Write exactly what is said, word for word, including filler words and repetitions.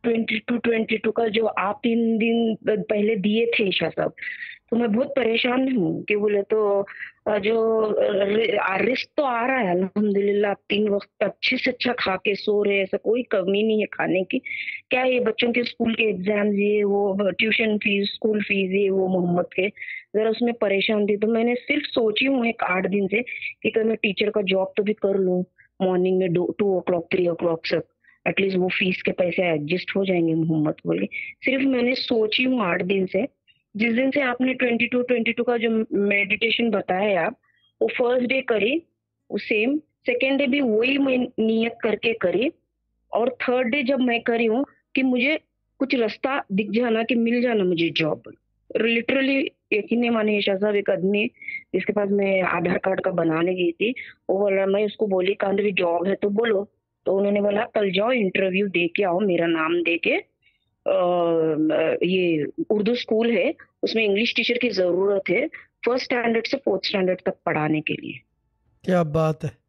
Twenty two twenty two का जो आप तीन दिन प पहले दिए थे ईशा साहब, तो मैं बहुत परेशान हूँ कि बोले तो अ, जो अ, रि अ, रिज़्क तो आ रहा है अल्हम्दुलिल्लाह, आप तीन वक़्त अच्छे से अच्छा खा के सो रहे हैं, ऐसा कोई कमी नहीं है खाने की। क्या है ये बच्चों के स्कूल के एग्ज़ाम्स ये वो ब ट्यूशन फ़ीस, स्कूल फ़ीस ये वो मोहम्मद के, ज़रा उसमें परेशान थी। तो मैंने सिर्फ़ सोची हूँ एक आठ दिन से कि कल मैं टीचर का जॉब तो भी कर लूँ, मॉर्निंग में डो two o'clock three o'clock से, एटलीस्ट वो फ़ीस के पैसे एडजस्ट हो जाएँगे मोहम्मद बोल के। सिर्फ़ मैंने सोची हूँ आठ दिन से, जिस दिन से आपने ट्वेंटी टू ट्वेंटी टू का जो मेडिटेशन बताया आप, वो फर्स्ट डे करी, वो सेम, सेकंड डे भी वही मैं नियत करके करी और थर्ड डे जब मैं करी हूँ कि मुझे कुछ रास्ता दिख जाना कि मिल जाना मुझे जॉब। लिटरली यकीन नहीं मानिए ईशा साहब, एक आदमी जिसके पास मैं आधार कार्ड का बनाने गई थी, वो बोला, मैं उसको बोली कहाँ भी जॉब है तो बोलो, तो उन्होंने बोला कल जाओ इंटरव्यू दे के आओ, मेरा नाम दे के अ, म ये उर्दू स्कूल है, उसमें इंग्लिश टीचर की ज़रूरत है, फर्स्ट स्टैंडर्ड से फोर्थ स्टैंडर्ड तक पढ़ाने के लिए। क्या बात है!